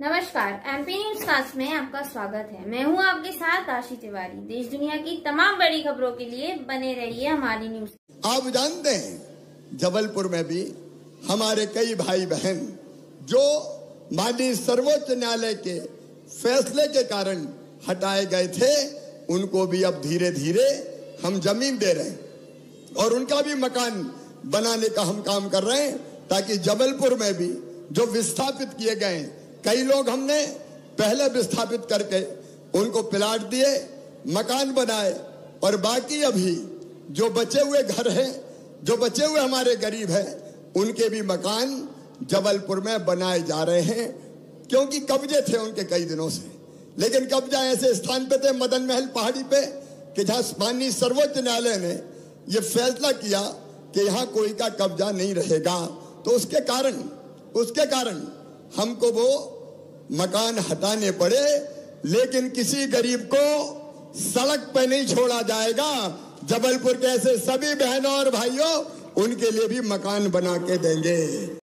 नमस्कार, MP news cast में आपका स्वागत है। मैं हूं आपके साथ आशी तिवारी। देश दुनिया की तमाम बड़ी खबरों के लिए बने रहिए हमारी न्यूज। आप जानते हैं जबलपुर में भी हमारे कई भाई बहन जो माननीय सर्वोच्च न्यायालय के फैसले के कारण हटाए गए थे, उनको भी अब धीरे धीरे हम जमीन दे रहे हैं और उनका भी मकान बनाने का हम काम कर रहे हैं, ताकि जबलपुर में भी जो विस्थापित किए गए कई लोग हमने पहले विस्थापित करके उनको प्लाट दिए, मकान बनाए, और बाकी अभी जो बचे हुए घर हैं, जो बचे हुए हमारे गरीब हैं, उनके भी मकान जबलपुर में बनाए जा रहे हैं, क्योंकि कब्जे थे उनके कई दिनों से। लेकिन कब्जा ऐसे स्थान पे थे, मदन महल पहाड़ी पे, कि जहां माननीय सर्वोच्च न्यायालय ने यह फैसला किया कि यहां कोई का कब्जा नहीं रहेगा, तो उसके कारण हमको वो मकान हटाने पड़े। लेकिन किसी गरीब को सड़क पे नहीं छोड़ा जाएगा। जबलपुर के ऐसे सभी बहनों और भाइयों, उनके लिए भी मकान बना के देंगे।